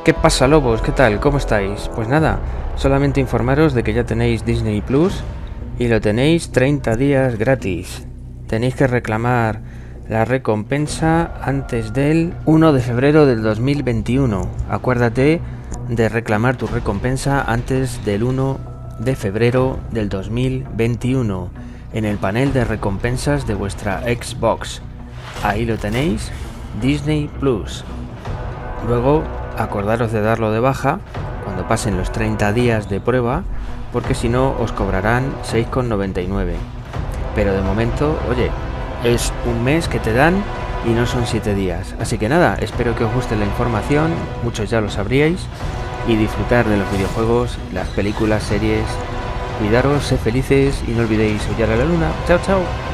¿Qué pasa, lobos? ¿Qué tal? ¿Cómo estáis? Pues nada, solamente informaros de que ya tenéis Disney Plus y lo tenéis 30 días gratis. Tenéis que reclamar la recompensa antes del 1 de febrero del 2021. Acuérdate de reclamar tu recompensa antes del 1 de febrero del 2021 en el panel de recompensas de vuestra Xbox. Ahí lo tenéis, Disney Plus. Luego, acordaros de darlo de baja cuando pasen los 30 días de prueba, porque si no os cobrarán 6,99. Pero de momento, oye, es un mes que te dan y no son 7 días. Así que nada, espero que os guste la información, muchos ya lo sabríais, y disfrutar de los videojuegos, las películas, series. Cuidaros, sed felices y no olvidéis aullar a la luna. Chao, chao.